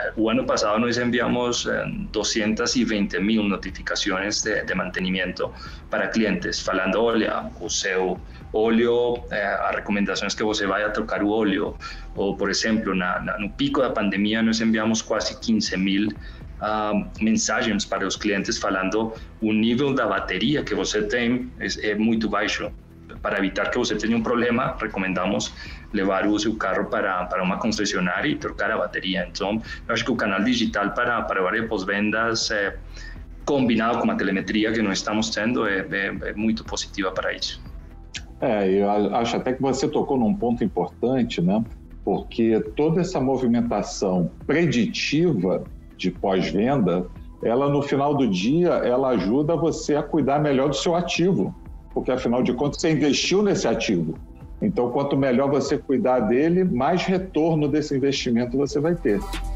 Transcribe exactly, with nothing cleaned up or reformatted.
o ano passado nós enviamos doscientas e vinte mil notificações de, de mantenimento para clientes, falando, olha, o seu óleo, eh, as recomendações que você vai a trocar o óleo, ou, por exemplo, na, na, no pico da pandemia, nós enviamos quase quinze mil uh, mensagens para os clientes falando o nível da bateria que você tem é, é muito baixo. Para evitar que você tenha um problema, recomendamos levar o seu carro para, para uma concessionária e trocar a bateria. Então, eu acho que o canal digital para, para a área de pós-vendas, é, combinado com a telemetria que nós estamos tendo, é, é, é muito positiva para isso. É, eu acho até que você tocou num ponto importante, né? Porque toda essa movimentação preditiva de pós-venda, ela no final do dia, ela ajuda você a cuidar melhor do seu ativo, porque afinal de contas você investiu nesse ativo. Então, quanto melhor você cuidar dele, mais retorno desse investimento você vai ter.